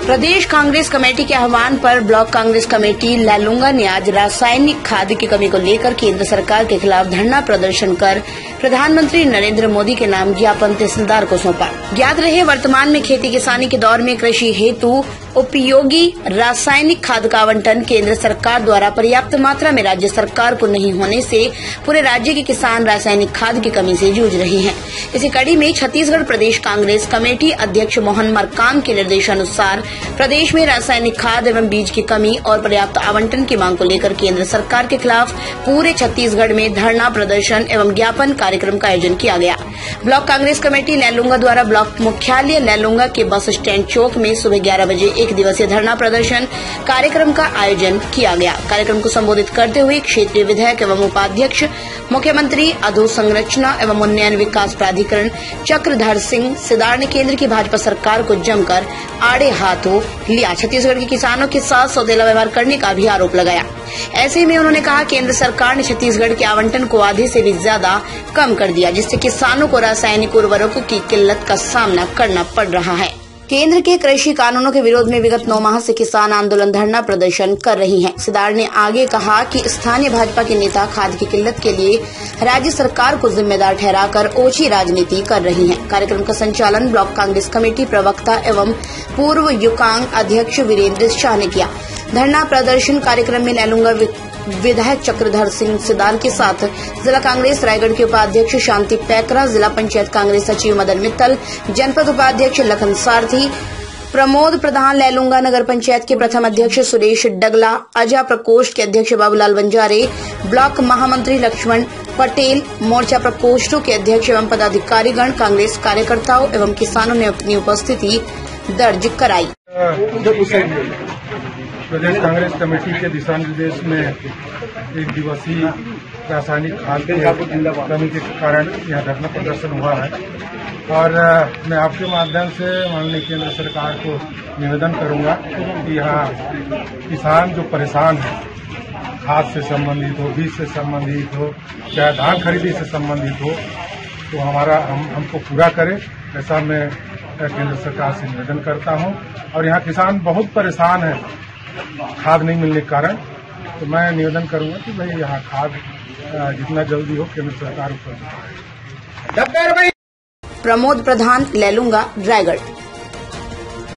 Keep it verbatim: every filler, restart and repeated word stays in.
प्रदेश Congress committee के आह्वान पर ब्लॉक कांग्रेस कमेटी लैलूंगा ने आज रासायनिक खाद की कमी को लेकर केंद्र सरकार के खिलाफ धरना प्रदर्शन कर प्रधानमंत्री नरेंद्र मोदी के नाम ज्ञापन तहसीलदार को सौंपा। ज्ञात रहे, वर्तमान में खेती किसानी के दौर में कृषि हेतु उपयोगी रासायनिक खाद का आवंटन केंद्र सरकार द्वारा पर्याप्त मात्रा में राज्य सरकार को नहीं होने से पूरे राज्य के किसान रासायनिक खाद की कमी से जूझ रहे हैं। इसी कड़ी में छत्तीसगढ़ प्रदेश कांग्रेस कमेटी अध्यक्ष मोहन मरकाम के निर्देशानुसार प्रदेश में रासायनिक खाद एवं बीज की कमी और पर्याप्त आवंटन की मांग को लेकर केंद्र सरकार के खिलाफ पूरे छत्तीसगढ़ में धरना प्रदर्शन एवं ज्ञापन कार्यक्रम का आयोजन किया गया। ब्लॉक कांग्रेस कमेटी लैलूंगा द्वारा ब्लॉक मुख्यालय लैलूंगा के बस स्टैंड चौक में सुबह ग्यारह बजे एक दिवसीय धरना प्रदर्शन कार्यक्रम का आयोजन किया गया। कार्यक्रम को संबोधित करते हुए क्षेत्रीय विधायक एवं उपाध्यक्ष मुख्यमंत्री अधोसंरचना एवं उन्नयन विकास प्राधिकरण चक्रधर सिंह सिदार ने केंद्र की भाजपा सरकार को जमकर आड़े हाथों लिया, छत्तीसगढ़ के किसानों के साथ सौदेला व्यवहार करने का भी आरोप लगाया। ऐसे में उन्होंने कहा, केंद्र सरकार ने छत्तीसगढ़ के आवंटन को आधे से भी ज्यादा कम कर दिया, जिससे किसानों को रासायनिक उर्वरकों की किल्लत का सामना करना पड़ रहा है। केंद्र के कृषि कानूनों के विरोध में विगत नौ माह से किसान आंदोलन धरना प्रदर्शन कर रही हैं। सिदार ने आगे कहा कि स्थानीय भाजपा के नेता खाद की किल्लत के लिए राज्य सरकार को जिम्मेदार ठहराकर ओछी राजनीति कर रही हैं। कार्यक्रम का संचालन ब्लॉक कांग्रेस कमेटी प्रवक्ता एवं पूर्व युकांग अध्यक्ष वीरेंद्र शाह ने किया। धरना प्रदर्शन कार्यक्रम में लैलूंगा विधायक चक्रधर सिंह सिदार के साथ जिला कांग्रेस रायगढ़ के उपाध्यक्ष शांति पैकरा, जिला पंचायत कांग्रेस सचिव मदन मित्तल, जनपद उपाध्यक्ष लखन सारथी, प्रमोद प्रधान लैलूंगा नगर पंचायत के प्रथम अध्यक्ष सुरेश डगला, अजा प्रकोष्ठ के अध्यक्ष बाबूलाल बंजारे, ब्लॉक महामंत्री लक्ष्मण पटेल, मोर्चा प्रकोष्ठों के अध्यक्ष एवं पदाधिकारीगण, कांग्रेस कार्यकर्ताओं एवं किसानों ने अपनी उपस्थिति दर्ज कराई। प्रदेश कांग्रेस कमेटी के दिशा निर्देश में एक दिवसीय रासायनिक खाद की कमी के कारण यह धरना प्रदर्शन हुआ है और मैं आपके माध्यम से माननीय केंद्र सरकार को निवेदन करूंगा कि यहाँ किसान जो परेशान है, खाद से संबंधित हो, बीज से संबंधित हो, चाहे धान खरीदी से संबंधित हो, तो हमारा हम हमको पूरा करे, ऐसा मैं केंद्र सरकार से निवेदन करता हूँ। और यहाँ किसान बहुत परेशान है खाद नहीं मिलने के कारण, तो मैं निवेदन करूंगा कि भाई यहाँ खाद जितना जल्दी हो केंद्र सरकार उपलब्ध कराए। प्रमोद प्रधान लैलूंगा रायगढ़।